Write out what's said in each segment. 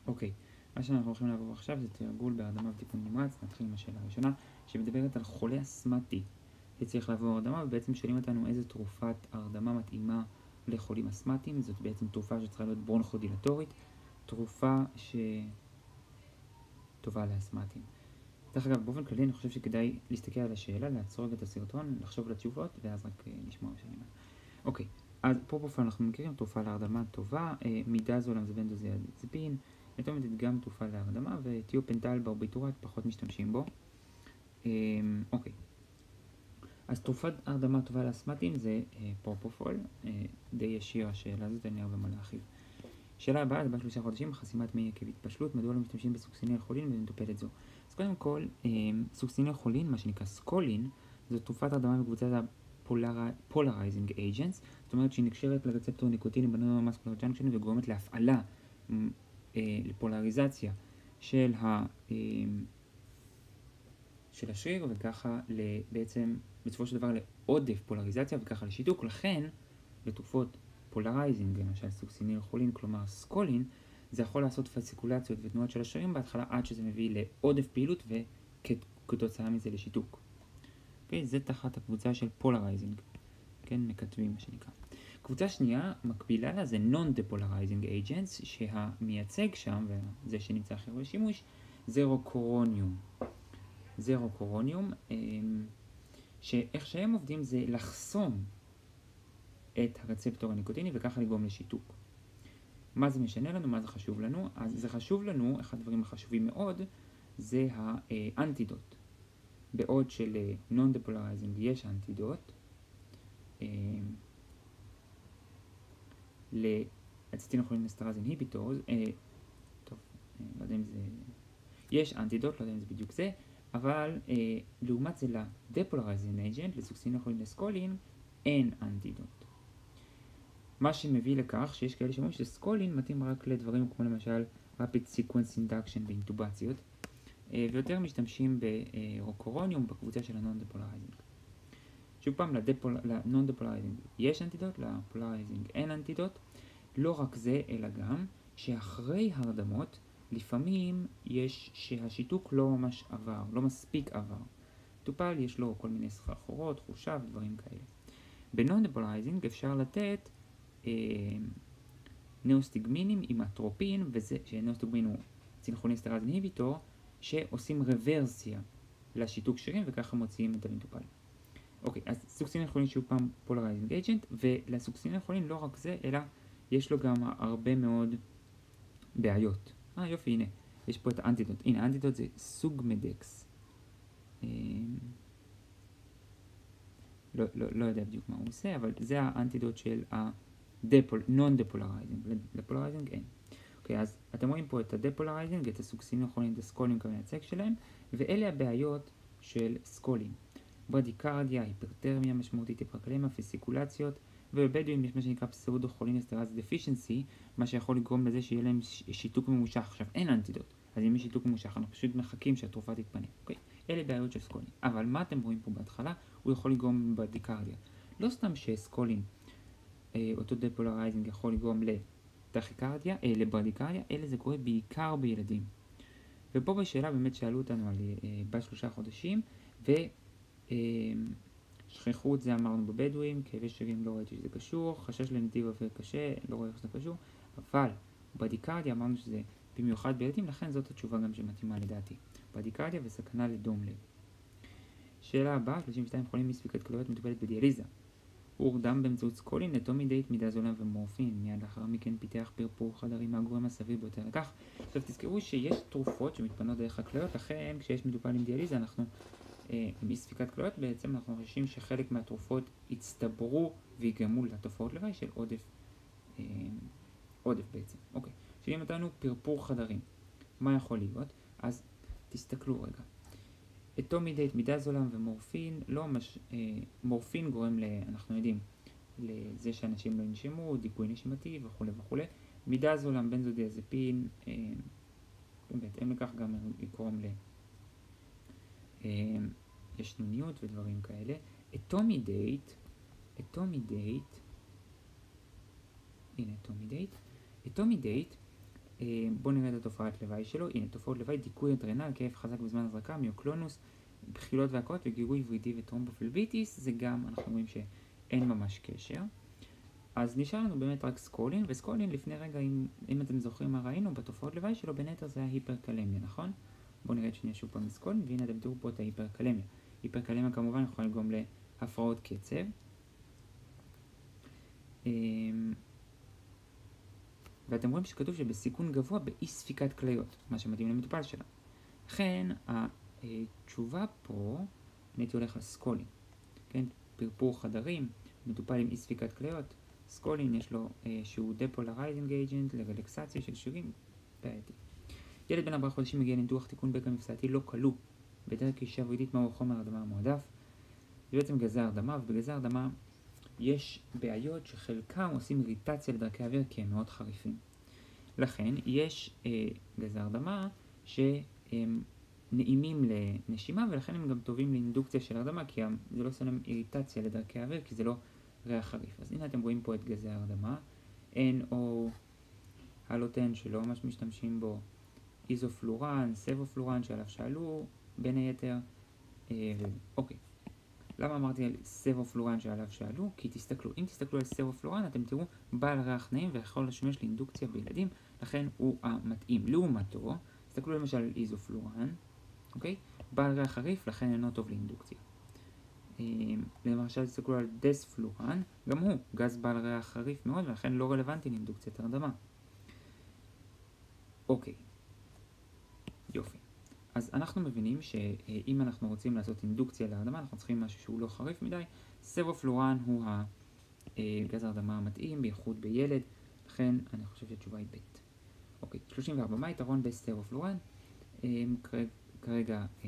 אוקיי, מה שאנחנו הולכים לעבור עכשיו זה תרגול בהרדמה וטיפול נמרץ. נתחיל עם השאלה הראשונה, שמדברת על חולה אסתמטי שצריך לעבור הרדמה, ובעצם שואלים אותנו איזה תרופת הרדמה מתאימה לחולים אסתמטיים. זאת בעצם תרופה שצריכה להיות ברונכודילטורית, תרופה שטובה לאסתמטיים. דרך אגב, באופן כללי אני חושב שכדאי להסתכל על השאלה, לעצור רגע את הסרטון, לחשוב על התשובות, ואז רק לשמוע מה שאני אומר. אוקיי, אז פרופופול אנחנו מכירים, תרופה להרדמה טובה, מידזולם זה בנזודיאזפיין, נטומדית גם תרופה להרדמה, וטיופנטל ברביטורט פחות משתמשים בו. אוקיי, אז תרופת הרדמה טובה לאסתמטיים זה פרופופול, די ישיר השאלה הזאת, אני הרבה מה להרחיב. שאלה הבאה, זה ב3 חודשים, חסימת מי עקב התפשלות, מדוע לא משתמשים בסוקסיניל חולין ומטופלת זו. אז קודם כל, סוקסיניל חולין, מה שנקרא סקולין, זו תרופת הרדמה בקבוצת ה-polarizing agents, זאת אומרת שהיא נקשרת לרצפטור ניקוטינים בנוירומסקולר ג'אנקשן וגורמת להפעלה, לפולריזציה של השריר, וככה בעצם בסופו של דבר לעודף פולריזציה וככה לשיתוק. לכן בתרופות פולרייזינג, למשל סוקסיניל חולין, כלומר סקולין, זה יכול לעשות פסיקולציות ותנועות של השרירים בהתחלה עד שזה מביא לעודף פעילות וכתוצאה מזה לשיתוק. אוקיי, זה תחת הקבוצה של פולרייזינג, כן, מקטבים מה שנקרא. קבוצה שנייה מקבילה לה זה non-depolarizing agents, שהמייצג שם, וזה שנמצא אחר בשימוש, זה רוקורוניום. שאיך שהם עובדים זה לחסום את הרצפטור הניקוטיני וככה לגרום לשיתוק. מה זה משנה לנו? מה זה חשוב לנו? אז זה חשוב לנו, אחד הדברים החשובים מאוד, זה האנטידוט. בעוד של non-depolarizing יש אנטידוט, לאצטילכולין-אסטרז אינהיביטורס, טוב, לא יודע אם זה... יש אנטידוט, לא יודע אם זה בדיוק זה, אבל לעומת זה לדפולרייזינג אייג'נט, לסוקסינילכולין, אין אנטידוט. מה שמביא לכך שיש כאלה שאומרים שסקולין מתאים רק לדברים כמו למשל rapid sequence induction באינטובציות, ויותר משתמשים ברוקורוניום בקבוצה של ה-non-depolarizing. שוב פעם, ל-non-depolarizing יש אנטידוט, לפולרייזינג אין אנטידוט. לא רק זה, אלא גם שאחרי הרדמות לפעמים יש שהשיתוק לא ממש עבר, לא מספיק עבר. טופל יש לו כל מיני סחרחורות, חושה ודברים כאלה. ב-non-depolarizing אפשר לתת נאוסטיגמינים עם אטרופין, וזה שנאוסטיגמין הוא צילכולין-אסטרז אינהיביטור, שעושים רוורסיה לשיתוק שרירים וככה מוציאים את המטופל. אוקיי, אז סוקסינילכולין שהוא פעם פולרייזינג אייג'נט, ולסוקסינילכולין לא רק זה, אלא יש לו גם הרבה מאוד בעיות. יופי, הנה, יש פה את האנטידוט. הנה, האנטידוט זה סוגמדקס. לא יודע בדיוק מה הוא עושה, אבל זה האנטידוט של non-depolarizing. לפולרייזינג אין. אוקיי, אז אתם רואים פה את הדפולרייזינג, את הסוקסינילכולין, את הסקולין כמייצג שלהם, ואלה הבעיות של סקולין. ברדיקרדיה, היפרתרמיה משמעותית, היפרקלמיה, פסיקולציות, ובבדואים יש מה שנקרא פסאודוכולין-אסטרז דפישנסי, מה שיכול לגרום לזה שיהיה להם שיתוק ממושך. עכשיו, אין אנטידוט, אז אם יש שיתוק ממושך, אנחנו פשוט מחכים שהתרופה תתפנה. אוקיי? אלה בעיות של סקולין. אבל מה אתם רואים פה בהתחלה? הוא יכול לגרום ברדיקרדיה. לא סתם שסקולין, אותו דפולרייזינג יכול לגרום לטכיקרדיה, לברדיקרדיה, אלא זה קורה בעיקר בילדים. ופה בשאלה באמת שאלו אותנו על ב3 חודשים, שכיחות זה אמרנו בבדואים, כאבי שרירים לא ראיתי שזה קשור, חשש לנתיב אוויר קשה, לא רואה איך זה קשור, אבל ברדיקרדיה אמרנו שזה במיוחד בילדים, לכן זאת התשובה גם שמתאימה לדעתי. ברדיקרדיה וסכנה לדום לב. שאלה הבאה, 32 חולים מספיקת כלויות מטופלת בדיאליזה. הוא הורדם באמצעות סקולין, נטומידייט, מידזולם ומורפין. מיד לאחר מכן פיתח פרפור חדרים מהגורם הסביר ביותר לכך. עכשיו תזכרו שיש תרופות שמתפנות דרך הכליות, לכן כשיש מטופל עם דיאליזה אנחנו עם אי ספיקת כליות, בעצם אנחנו חושבים שחלק מהתרופות הצטברו ויגרמו לתופעות לוואי של עודף בעצם. אוקיי, שואלים אותנו פרפור חדרים. מה יכול להיות? אז תסתכלו רגע. אטומידייט, מידזולם ומורפין, מורפין גורם אנחנו יודעים, לזה שאנשים לא ינשמו, דיכוי נשימתי וכו' וכו'. מידזולם, בנזודיאזפיין, בהתאם לכך גם יקרום ישנוניות ודברים כאלה. אטומידייט, הנה אטומידייט בואו נראה את התופעת לוואי שלו. הנה, תופעות לוואי, דיכוי אדרנל, כאב חזק בזמן הזרקה, מיוקלונוס, בחילות והקאות וגירוי ורידי וטרומבופלביטיס, זה גם, אנחנו רואים שאין ממש קשר. אז נשאר לנו באמת רק סקולין, וסקולין לפני רגע, אם אתם זוכרים מה ראינו בתופעות לוואי שלו, בין היתר זה ההיפרקלמיה, נכון? בואו נראה שנייה שוב פעם סקולין, והנה אתם תראו פה את ההיפרקלמיה. היפרקלמיה כמובן יכולה לגרום להפרעות קצב. ואתם רואים שכתוב שבסיכון גבוה באי ספיקת כליות, מה שמתאים למטופל שלה. לכן, התשובה פה, אני הייתי הולך לסקולין, כן? פרפור חדרים, מטופל עם אי ספיקת כליות, סקולין יש לו שהוא דפולרייזינג אייג'נט לרלקסציה של שרירים, בעייתי. ילד בן 4 חודשים מגיע לניתוח תיקון בקע מפסעתי לא כלוא, בדרך כלל שברידית מהו חומר הרדמה המועדף. זה בעצם גזי הרדמה, ובגזי הרדמה יש בעיות שחלקם עושים איריטציה לדרכי האוויר כי הם מאוד חריפים. לכן יש גזי הרדמה שהם נעימים לנשימה, ולכן הם גם טובים לאינדוקציה של הרדמה, כי זה לא עושה להם איריטציה לדרכי האוויר, כי זה לא ריח חריף. אז הנה אתם רואים פה את גזי הרדמה, NO, הלוטן שלא ממש משתמשים בו, איזופלורן, סבופלורן שעליו שאלו, בין היתר, אוקיי. למה אמרתי על סבופלורן שעליו שאלו? כי תסתכלו, אם תסתכלו על סבופלורן, אתם תראו בעל ריח נעים ויכול לשמש לאינדוקציה בילדים, לכן הוא המתאים. לעומתו, תסתכלו למשל על איזופלורן, אוקיי? בעל ריח חריף, לכן אינו טוב לאינדוקציה. למשל תסתכלו על דספלורן, גם הוא גז בעל ריח חריף מאוד, ולכן לא רלוונטי לאינדוקציית הרדמה. אוקיי. יופי. אז אנחנו מבינים שאם אנחנו רוצים לעשות אינדוקציה להרדמה, אנחנו צריכים משהו שהוא לא חריף מדי. סבופלורן הוא הגז ההרדמה המתאים, בייחוד בילד, לכן אני חושב שהתשובה היא ב'. אוקיי, 34. מה היתרון בסבופלורן? כרגע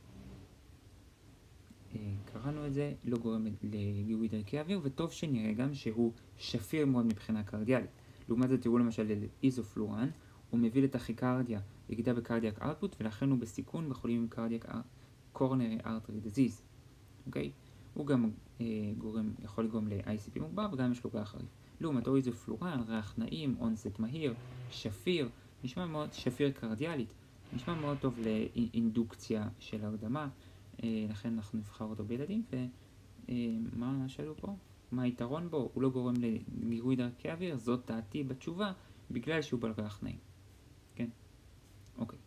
קראנו את זה, לא גורם לגירוי דרכי האוויר, וטוב שנראה גם שהוא שפיר מאוד מבחינה קרדיאלית. לעומת זה תראו למשל לאיזופלורן, הוא מביא לטכיקרדיה, ירידה בקרדיאק אאוטפוט, ולכן הוא בסיכון בחולים עם קרדיאק קורונרי ארטרי דיזיז. אוקיי? הוא גם יכול לגרום ל-ICP מוגבר, וגם יש לו ריח חריף. לעומתו איזופלורן, ריח נעים, אונסט מהיר, שפיר, נשמע מאוד שפיר קרדיאלית, נשמע מאוד טוב לאינדוקציה של הרדמה, לכן אנחנו נבחר אותו בילדים. ומה שאלו פה? מה היתרון בו? הוא לא גורם לגירוי דרכי אוויר, זאת דעתי בתשובה, בגלל שהוא בעל ריח נעים. כן? אוקיי.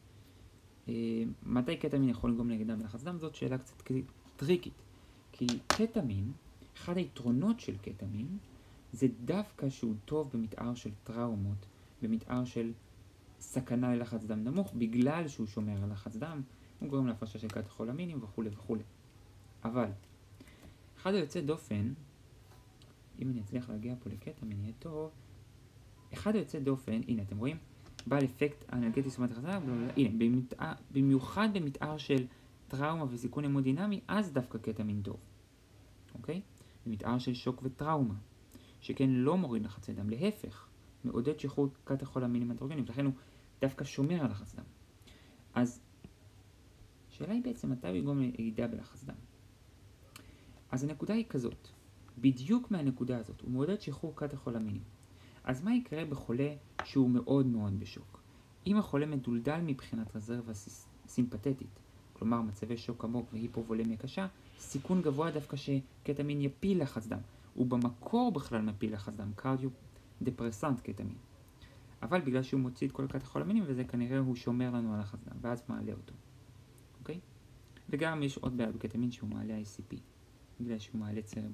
מתי קטמין יכול לגרום לירידה בלחץ דם? זאת שאלה קצת טריקית. כי קטמין, אחד היתרונות של קטמין, זה דווקא שהוא טוב במתאר של טראומות, במתאר של סכנה ללחץ דם נמוך, בגלל שהוא שומר על לחץ דם, הוא גורם להפרשה של קטכולמינים וכו' וכו'. אבל, אחד היוצא דופן, אם אני אצליח להגיע פה לקטמין, יהיה טוב, אחד היוצא דופן, הנה אתם רואים, בעל אפקט אנרגטי סומט החזרה, הנה, במיוחד במתאר של טראומה וסיכון המודינמי, אז דווקא קטמין טוב. אוקיי? במתאר של שוק וטראומה, שכן לא מוריד לחצי דם, להפך, מעודד שחרור קטכולמינים אנדרוגנים, לכן הוא דווקא שומר על לחץ דם. אז, השאלה היא בעצם מתי הוא יגרום לירידה בלחץ דם. אז הנקודה היא כזאת, בדיוק מהנקודה הזאת, הוא מעודד שחרור קטכולמינים. אז מה יקרה בחולה שהוא מאוד מאוד בשוק? אם החולה מדולדל מבחינת רזרבה סימפתטית, כלומר מצבי שוק עמוק והיפובולמיה קשה, סיכון גבוה דווקא שקטמין יפיל לחץ דם. הוא במקור בכלל מפיל לחץ דם, קרדיו דפרסנט קטמין. אבל בגלל שהוא מוציא את כל הקטכולמינים, וזה כנראה הוא שומר לנו על לחץ דם, ואז מעלה אותו. אוקיי? וגם יש עוד בעיה בקטמין שהוא מעלה ICP, בגלל שהוא מעלה צרבה.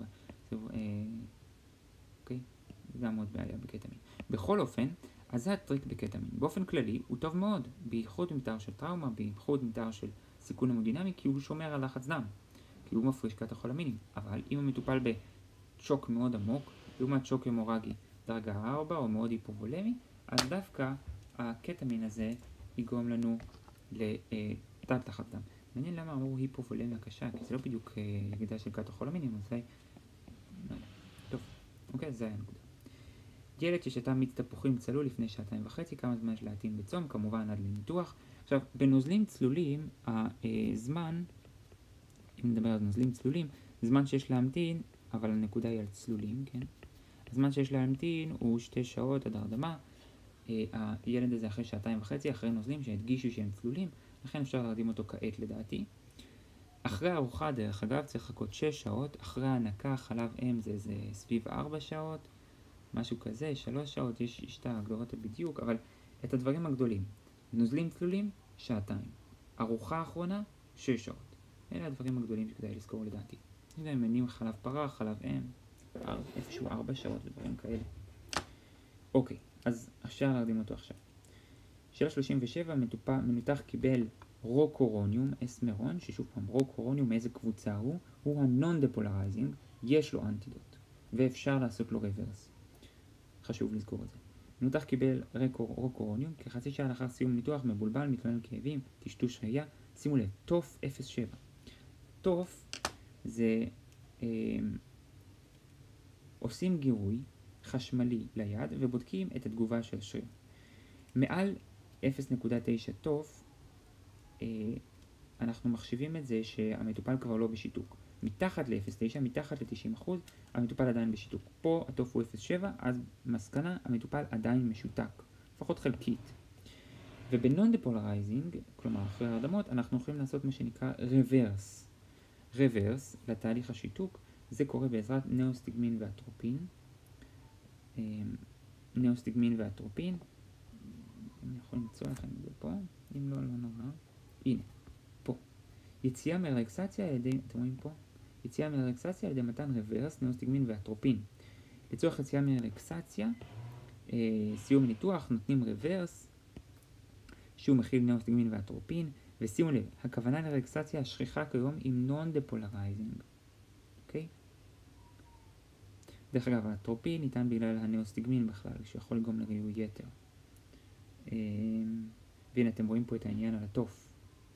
אוקיי? גם עוד בעיה בקטמין. בכל אופן, אז זה הטריק בקטמין. באופן כללי, הוא טוב מאוד, בייחוד במתאר של טראומה, בייחוד במתאר של סיכון המודינמי, כי הוא שומר על לחץ דם, כי הוא מפריש קטכולמינים. אבל אם הוא מטופל בשוק מאוד עמוק, לעומת שוק המורגי דרגה 4 או מאוד היפובולמי, אז דווקא הקטמין הזה יגרום לנו לתת לחץ דם. מעניין למה אמרו היפובולמיה קשה, כי זה לא בדיוק ירידה של קטכולמינים, אז זה... טוב, אוקיי, זה היה נקודה. ילד ששתה מיץ תפוחים צלול לפני 2.5 כמה זמן יש להטעין בצום, כמובן עד לניתוח. עכשיו, בנוזלים צלולים, הזמן, אם נדבר על נוזלים צלולים, זמן שיש להמתין, אבל הנקודה היא על צלולים, כן? הזמן שיש להמתין הוא 2 שעות עד הרדמה. הילד הזה אחרי 2.5 אחרי נוזלים שהדגישו שהם צלולים, לכן אפשר להרדים אותו כעת לדעתי. אחרי הארוחה, דרך אגב, צריך לחכות 6 שעות, אחרי ההנקה חלב אם זה סביב 4 שעות, משהו כזה, 3 שעות, יש את ההגדרות בדיוק, אבל את הדברים הגדולים, נוזלים צלולים, 2 שעות, ארוחה האחרונה, 6 שעות. אלה הדברים הגדולים שכדאי לזכור לדעתי. אם הם מנים חלב פרה, חלב אם, איפשהו 4 שעות ודברים כאלה. אוקיי, אז אפשר להרדים אותו עכשיו. שאלה 37, מנותח קיבל רוקורוניום, אסמרון, ששוב פעם, רוקורוניום מאיזה קבוצה הוא? הוא הנון-דפולרייזינג, יש לו אנטידוט, ואפשר לעשות לו רוורס. חשוב לזכור את זה. מנותח קיבל רוקורוניום, כחצי שעה לאחר סיום ניתוח, מבולבל, מתלונן כאבים, טשטוש ראייה. שימו לב, תוף 07. תוף זה עושים גירוי חשמלי ליד ובודקים את התגובה של השריר. מעל 0.9 תוף, אנחנו מחשיבים את זה שהמטופל כבר לא בשיתוק. מתחת ל-0.9, מתחת ל-90%, המטופל עדיין בשיתוק. פה התוף הוא 0.7, אז מסקנה, המטופל עדיין משותק, לפחות חלקית. ובנון-דפולרייזינג, כלומר אחרי הרדמות, אנחנו יכולים לעשות מה שנקרא רוורס. רוורס לתהליך השיתוק, זה קורה בעזרת נאוסטיגמין ואטרופין. נאוסטיגמין ואטרופין, אני יכול למצוא לכם את זה פה, אם לא, לא נורא. הנה, פה. יציאה מרלקסציה על ידי, אתם רואים פה? יציאה מרלקסציה על ידי מתן רוורס, נאוסטיגמין ואטרופין. לצורך יציאה מרלקסציה, סיום ניתוח, נותנים רוורס, שהוא מכיל נאוסטיגמין ואטרופין, ושימו לב, הכוונה לרלקסציה השכיחה כיום עם נון-דפולרייזינג. אוקיי? דרך אגב, האטרופין ניתן בגלל הנאוסטיגמין בכלל, שיכול לגרום לריעוי יתר. והנה אתם רואים פה את העניין על התוף.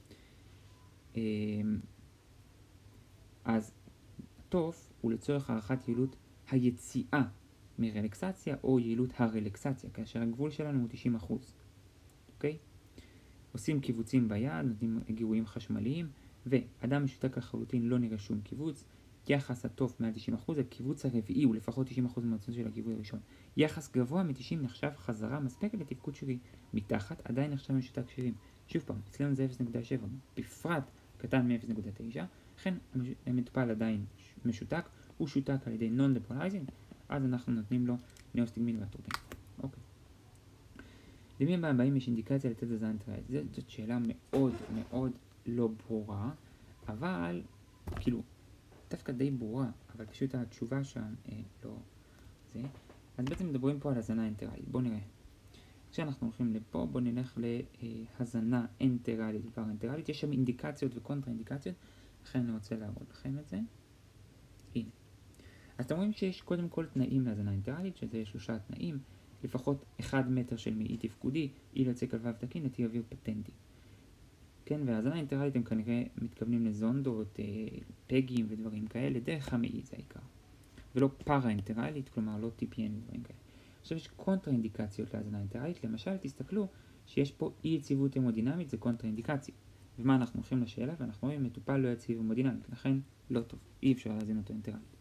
אז התוף הוא לצורך הערכת יעילות היציאה מרלקסציה או יעילות הרלקסציה, כאשר הגבול שלנו הוא 90%. אוקיי? עושים קיבוצים ביד, נותנים גירויים חשמליים, ואדם משותק לחלוטין לא נראה שום קיבוץ. יחס התוף מעל 90%, הקיבוץ הרביעי הוא לפחות 90% מהרצון של הגיבוי הראשון. יחס גבוה מ-90 נחשב חזרה מספקת לתפקוד שרירי. מתחת עדיין נחשב משותק 70. שוב פעם, אצלנו זה 0.7, בפרט קטן מ-0.9, לכן המטופל עדיין משותק, הוא שותק על ידי נון-דפולרייזינג, אז אנחנו נותנים לו נאוסטיגמין ואטרופין. אוקיי. למי הבאים יש אינדיקציה לתת הזנטרייד? זאת שאלה מאוד מאוד לא ברורה, אבל כאילו דווקא די ברורה, אבל פשוט התשובה שם לא זה. אז בעצם מדברים פה על הזנה אנטרלית. בואו נראה. כשאנחנו הולכים לפה, בואו נלך להזנה אנטרלית ופרנטרלית. יש שם אינדיקציות וקונטרה אינדיקציות, לכן אני רוצה להראות לכם את זה. הנה. אז אתם רואים שיש קודם כל תנאים להזנה אנטרלית, שזה 3 תנאים, לפחות 1 מטר של מעי תפקודי, אי לצק על וו תקין, נתיב אוויר פטנטי. כן, והזנה אינטרלית הם כנראה מתכוונים לזונדות, פגים ודברים כאלה, דרך המעי זה העיקר. ולא פרה-אינטרלית, כלומר לא TPN ודברים כאלה. עכשיו יש קונטרה אינדיקציות להזנה אינטרלית, למשל תסתכלו שיש פה אי יציבות המודינמית, זה קונטרה אינדיקציה. ומה אנחנו הולכים לשאלה, ואנחנו רואים מטופל לא יציב המודינמית, לכן לא טוב, אי אפשר להזין אותו אינטרלית.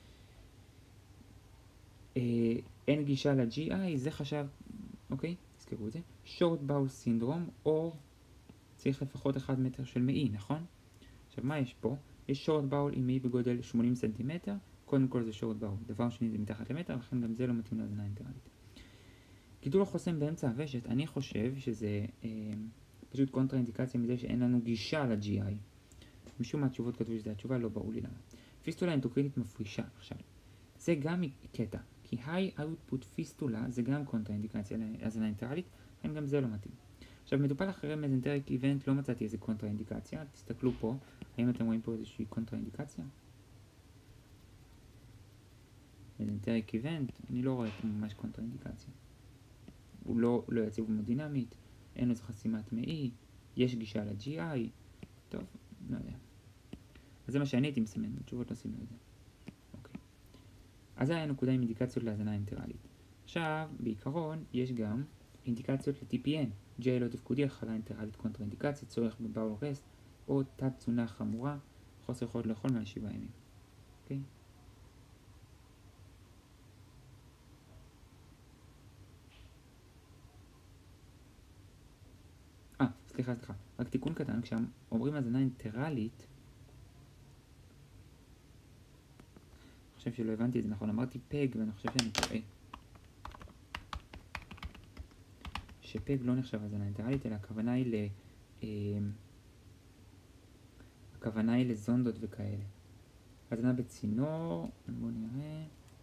אין גישה ל-GI, זה חשב, אוקיי, תזכרו את זה, short bowel syndrome, או צריך לפחות 1 מטר של מעי, נכון? עכשיו מה יש פה? יש short bowel עם מעי בגודל 80 סנטימטר, קודם כל זה short bowel, דבר שני זה מתחת למטר, לכן גם זה לא מתאים להזנה אינטרלית. גידול החוסם באמצע הוושט, אני חושב שזה פשוט קונטרה אינדיקציה מזה שאין לנו גישה ל-GI. משום מה התשובות כתבו שזה התשובה, לא ברור לי למה. פיסטולה אנדוקרינית מפרישה, עכשיו. זה גם קטע, כי high output פיסטולה זה גם קונטרה אינדיקציה להזנה אינטרלית, לכן גם זה לא מתאים. עכשיו, מטופל אחרי מזנטריק איבנט לא מצאתי איזה קונטרה אינדיקציה, תסתכלו פה, האם אתם רואים פה איזושהי קונטרה אינדיקציה? מזנטריק איבנט, אני לא רואה פה ממש קונטרה אינדיקציה. הוא לא יציב המודינמית, אין לו חסימת מעי, יש גישה ל-GI, טוב, לא יודע. אז זה מה שאני הייתי מסמן, התשובות לא סימנו את זה. אוקיי. אז זה היה נקודה עם אינדיקציות להזנה אינטרלית. עכשיו, בעיקרון, יש גם אינדיקציות ל-TPN, GI לא תפקודי, הכלה אינטרלית קונטרה אינדיקציה, צורך בבאול רסט, או תת תזונה חמורה, חוסר יכולת לאכול מעל 7 ימים. אוקיי? סליחה, רק תיקון קטן, כשאומרים הזנה אינטרלית, אני חושב שלא הבנתי את זה נכון, אמרתי פג ואני חושב שאני טועה. שפג לא נחשב הזנה אינטרלית, אלא הכוונה היא לזונדות וכאלה. הזנה בצינור, בואו נראה,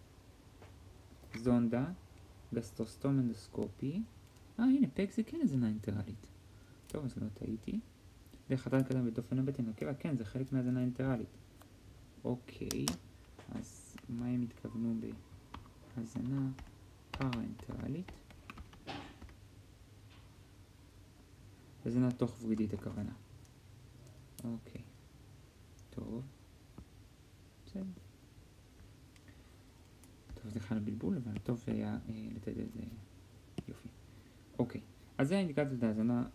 זונדה, גסטרוסטום אנדוסקופי. הנה, פג זה כן הזנה אינטרלית. טוב, אז לא טעיתי. וחתן קדם בדופן הבטן, כן, זה חלק מהזנה אינטרלית. אוקיי, אז מה הם התכוונו בהזנה פארה-אינטרלית? הזנה תוך ורידית הכוונה. אוקיי, טוב. בסדר. טוב, זה חל בלבול, אבל טוב היה לתת את זה יופי. אוקיי, אז זה האינדיקציות להזנה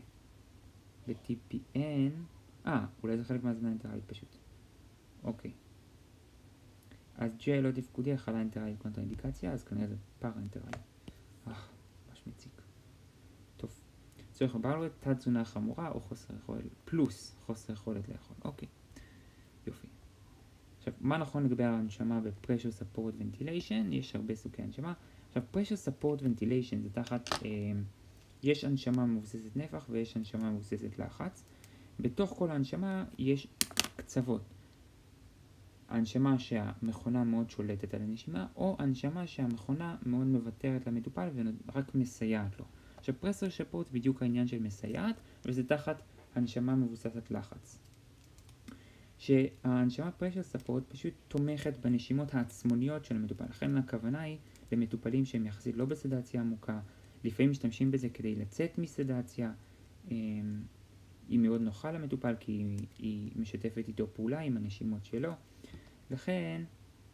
ל-TPN. אולי זה חלק מהזנה אינטרלית פשוט. אוקיי. אז J לא תפקודי, החלה אינטרלית קונטרה-אינדיקציה, אז כנראה זה פארה-אינטרלית. ממש מציק. טוב. צורך בבעלות, תת תזונה חמורה או חוסר יכולת, פלוס חוסר יכולת לאכול. אוקיי. יופי. עכשיו, מה נכון לגבי ההנשמה ב-Pressure Support Ventilation? יש הרבה סוגי הנשמה. עכשיו, Pressure Support Ventilation זה תחת, יש הנשמה מבוססת נפח ויש הנשמה מבוססת לחץ. בתוך כל ההנשמה יש קצוות. ההנשמה שהמכונה מאוד שולטת על הנשימה, או הנשמה שהמכונה מאוד מוותרת למטופל ורק מסייעת לו. עכשיו, Pressure Support בדיוק העניין של מסייעת, וזה תחת הנשמה מבוססת לחץ. שההנשמה Pressure Support פשוט תומכת בנשימות העצמוניות של המטופל. לכן הכוונה היא למטופלים שהם יחסית לא בסדציה עמוקה, לפעמים משתמשים בזה כדי לצאת מסדציה, היא מאוד נוחה למטופל כי היא משתפת איתו פעולה עם הנשימות שלו. לכן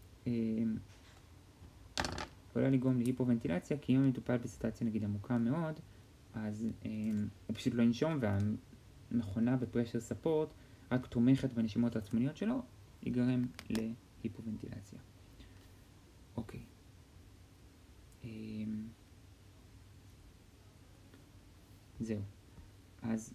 יכולה לגרום להיפוונטילציה, כי אם המטופל בסדציה נגיד עמוקה מאוד, אז הוא פשוט לא ינשום, והמכונה ב-Pressure Support רק תומכת בנשימות העצמוניות שלו, ייגרם להיפוונטילציה. אוקיי. זהו. אז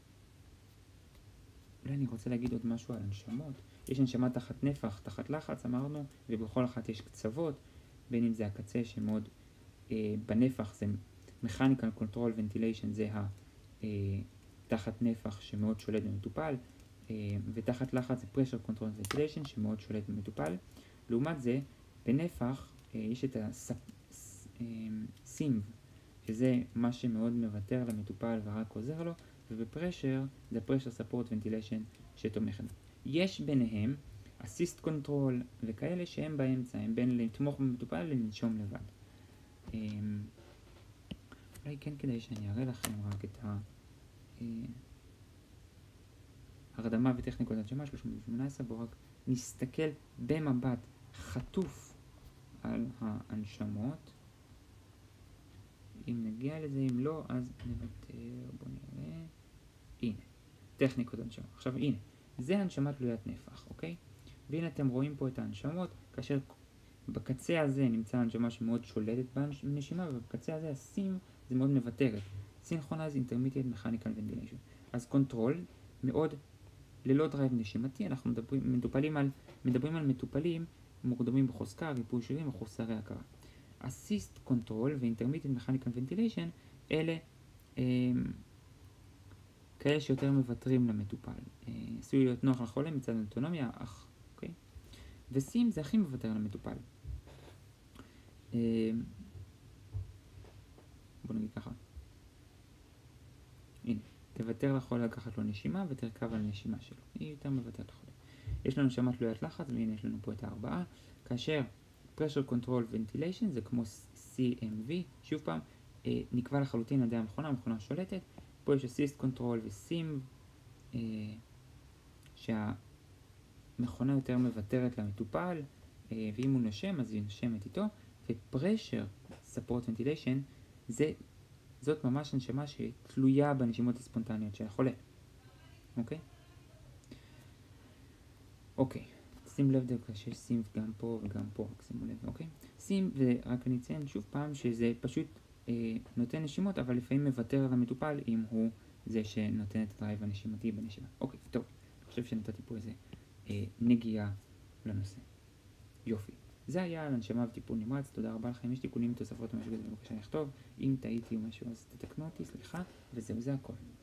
אולי אני רוצה להגיד עוד משהו על הנשמות. יש הנשמה תחת נפח, תחת לחץ, אמרנו, ובכל אחת יש קצוות, בין אם זה הקצה שמאוד בנפח זה Mechanical Control Ventilation, זה תחת נפח שמאוד שולט במטופל, ותחת לחץ זה Pressure Control Ventilation שמאוד שולט במטופל. לעומת זה, בנפח יש את ה-SIMV, שזה מה שמאוד מוותר למטופל ורק עוזר לו, ובפרשר זה Pressure Support Ventilation שתומך. יש ביניהם Assist Control וכאלה שהם באמצע, הם בין לתמוך במטופל לנשום לבד. אולי כן כדאי שאני אראה לכם רק את הרדמה וטכניקות הנשמה 318, בואו רק נסתכל במבט חטוף על ההנשמות. אם נגיע לזה, אם לא, אז נוותר, בואו נראה. הנה, טכניקות הנשמה. עכשיו הנה, זה הנשמה תלוית נפח, אוקיי? והנה אתם רואים פה את ההנשמות, כאשר בקצה הזה נמצא הנשמה שמאוד שולטת בנשימה, ובקצה הזה הסים זה מאוד מוותרת. Synchronized Intermediate Mechanical Ventilation. אז קונטרול מאוד ללא דרייב נשימתי, אנחנו מדברים על מטופלים מורדמים בחוזקה, ריפוי שרירים וחוסרי הכרה. Assist Control ו-Intermittent Mechanical Ventilation אלה כאלה שיותר מוותרים למטופל. עשוי להיות נוח לחולה מצד אוטונומיה, אוקיי? וסים זה הכי מוותר למטופל. בוא נגיד ככה. הנה, תוותר לחולה לקחת לו נשימה ותרכב על הנשימה שלו. היא יותר מוותרת לחולה. יש לנו נשמה תלוית לחץ, והנה יש לנו פה את הארבעה. כאשר Pressure Control Ventilation זה כמו CMV, שוב פעם, נקבע לחלוטין על ידי המכונה שולטת. פה יש Assist Control ו-SIM, שהמכונה יותר מוותרת למטופל, ואם הוא נושם אז היא נושמת איתו. ו-Pressure Support Ventilation זאת ממש הנשמה שתלויה בנשימות הספונטניות של החולה. אוקיי? אוקיי. שים לב דווקא שיש סים גם פה וגם פה, רק שימו לב, אוקיי? סים, ורק אני אציין שוב פעם שזה פשוט נותן נשימות, אבל לפעמים מוותר על המטופל אם הוא זה שנותן את הדרייב הנשימתי בנשימה. אוקיי, טוב. אני חושב שנתתי פה איזה נגיעה לנושא. יופי. זה היה על הנשמה וטיפול נמרץ. תודה רבה לכם. אם יש תיקונים, תוספות או משהו כזה, בבקשה לכתוב. אם טעיתי או משהו, אז תתקנו אותי, סליחה. וזהו, זה הכל.